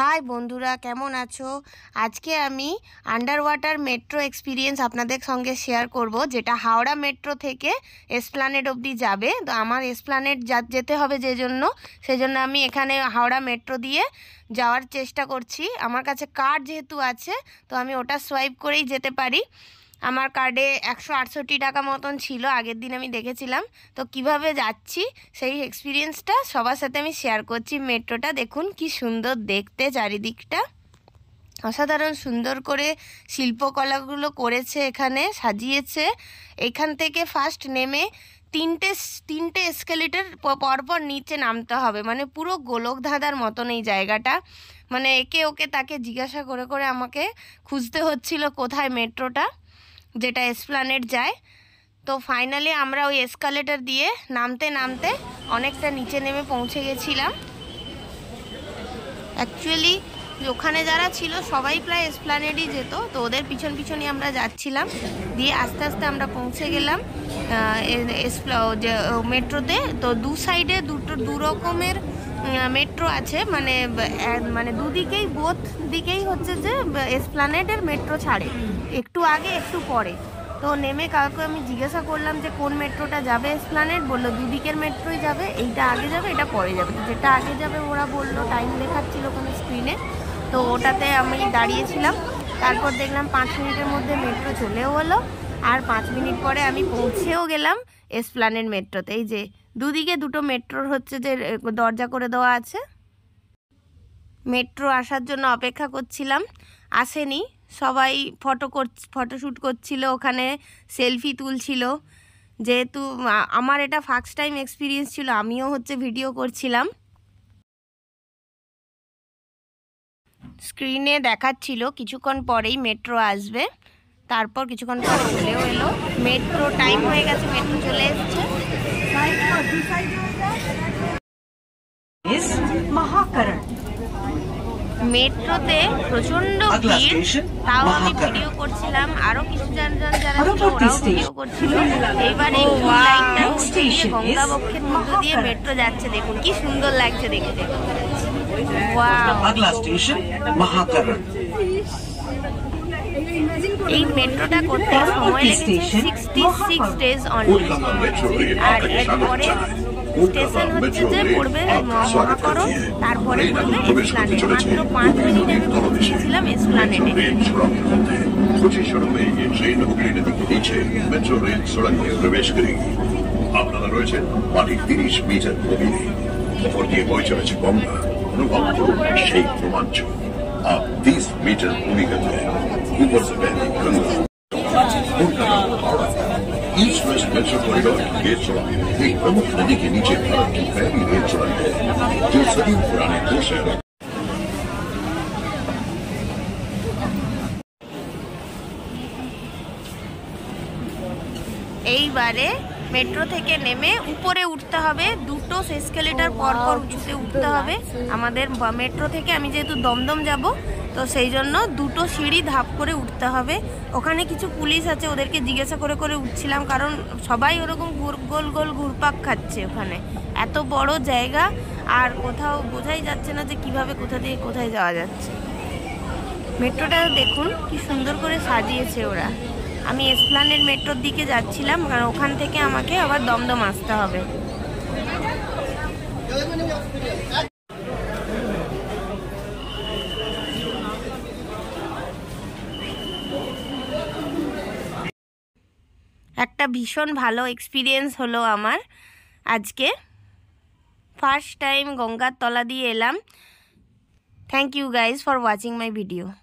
High বন্ধুরা, কেমন আছো? আজকে আমি আন্ডার ওয়াটার মেট্রো এক্সপিরিয়েন্স আপনাদের সঙ্গে শেয়ার করব, যেটা হাওড়া মেট্রো থেকে এসপ্ল্যানেড অবধি যাবে। তো আমার এসপ্ল্যানেড যেতে হবে সেজন্য আমি এখানে হাওড়া মেট্রো দিয়ে যাওয়ার চেষ্টা করছি। আমার কাছে কার্ড যেহেতু আছে, তো আমি ওটা সোয়াইপ করেই যেতে পারি। আমার কার্ডে 168 টাকা মতন ছিল, আগের দিন আমি দেখেছিলাম। তো কিভাবে যাচ্ছি সেই এক্সপিরিয়েন্সটা সবার সাথে আমি শেয়ার করছি। মেট্রোটা দেখুন কি সুন্দর দেখতে, চারিদিকটা অসাধারণ সুন্দর করে শিল্পকলাগুলো করেছে, এখানে সাজিয়েছে। এখান থেকে ফার্স্ট নেমে তিনটে এসকেলেটর পরপর নিচে নামতে হবে, মানে পুরো গোলক ধাঁধার মতন এই জায়গাটা। মানে একে ওকে তাকে জিজ্ঞাসা করে করে আমাকে খুঁজতে হচ্ছিল কোথায় মেট্রোটা যেটা এসপ্ল্যানেড যায়। তো ফাইনালি আমরা ওই এসকালেটর দিয়ে নামতে নামতে অনেকটা নিচে নেমে পৌঁছে গেছিলাম। অ্যাকচুয়ালি ওখানে যারা ছিল সবাই প্রায় এসপ্ল্যানেডই যেত, তো ওদের পিছন পিছনই আমরা যাচ্ছিলাম। দিয়ে আস্তে আস্তে আমরা পৌঁছে গেলাম মেট্রোতে। তো দু সাইডে দু রকমের মেট্রো আছে, মানে দুদিকেই বোথ দিকেই হচ্ছে যে এসপ্ল্যানেডের মেট্রো ছাড়ে, একটু আগে একটু পরে। তো নেমে কাউকে আমি জিজ্ঞাসা করলাম যে কোন মেট্রোটা যাবে এসপ্ল্যানেড, বললো দুদিকের মেট্রোই যাবে, এইটা আগে যাবে এটা পরে যাবে। তো যেটা আগে যাবে ওরা বললো, টাইম দেখাচ্ছিল ওখানে স্ক্রিনে, তো ওটাতে আমি দাঁড়িয়েছিলাম। তারপর দেখলাম 5 মিনিটের মধ্যে মেট্রো চলেও হলো, আর 5 মিনিট পরে আমি পৌঁছেও গেলাম এসপ্ল্যানেড মেট্রোতে। এই যে দুদিকে দুটো মেট্রোর হচ্ছে যে দরজা করে দেওয়া আছে। মেট্রো আসার জন্য অপেক্ষা করছিলাম, আসেনি। সবাই ফটোশ্যুট করছিল, ওখানে সেলফি তুলছিল। যেহেতু আমার এটা ফার্স্ট টাইম এক্সপিরিয়েন্স ছিল, আমিও হচ্ছে ভিডিও করছিলাম। স্ক্রিনে দেখাচ্ছিল কিছুক্ষণ পরেই মেট্রো আসবে, তারপর কিছুক্ষণ পর চলেও এলো। মেট্রো টাইম হয়ে গেছে, মেট্রো চলে এসছে। মেট্রোতে প্রচন্ড ভিড়, তাও আমি ভিডিও করছিলাম, আরো কিছু জন যারা ছিল ওরাও ভিডিও করছিল। এইবারে গঙ্গাবক্ষের মধ্য দিয়ে মেট্রো যাচ্ছে, দেখুন কি সুন্দর লাগছে দেখতে। এই মেট্রোটা করতে সময় লেগেছে 66 ডেজ অনলি। আর এরপরে স্টেশন হচ্ছে যে পড়বে মহাকরণ, তারপরে পড়বে এসপ্ল্যানেড। মাত্র 5 মিনিট আমি পৌঁছেছিলাম এসপ্ল্যানেডে। मेट्रो रेल सड़क में प्रवेश करेगी। আপনারা রয়েছেন মাটির 30 মিটার গভীরে, ওপর দিয়ে বয়ে চলেছে গঙ্গা। অনুভব করুন সেই রোমাঞ্চ। आप 30 मीटर भूमिगत है, ऊपर से बहती गंगा। Kolkata Howrah east west metro corridor की रेल सुरंग एक प्रमुख नदी के नीचे भारत की पहली रेल सुरंग है, जो सदियों पुराने दो शहरों। এইবারে মেট্রো থেকে নেমে উপরে উঠতে হবে, দুটো এসকেলেটর পরপর উঁচুতে উঠতে হবে আমাদের। মেট্রো থেকে আমি যেহেতু দমদম যাব, তো সেই জন্য দুটো সিঁড়ি ধাপ করে উঠতে হবে। ওখানে কিছু পুলিশ আছে, ওদেরকে জিজ্ঞাসা করে করে উঠছিলাম, কারণ সবাই ওরকম গোল গোল ঘুরপাক খাচ্ছে ওখানে। এত বড় জায়গা, আর কোথাও বোঝাই যাচ্ছে না যে কিভাবে কোথা থেকে কোথায় যাওয়া যাচ্ছে। মেট্রোটা দেখুন কি সুন্দর করে সাজিয়েছে ওরা। আমি এসপ্ল্যানেড মেট্রোর দিকে যাচ্ছিলাম, কারণ ওখান থেকে আমাকে আবার দমদম আসতে হবে। একটা ভীষণ ভালো এক্সপিরিয়েন্স হলো আমার আজকে। ফার্স্ট টাইম গঙ্গার তলা দিয়ে এলাম। Thank you guys for watching my video.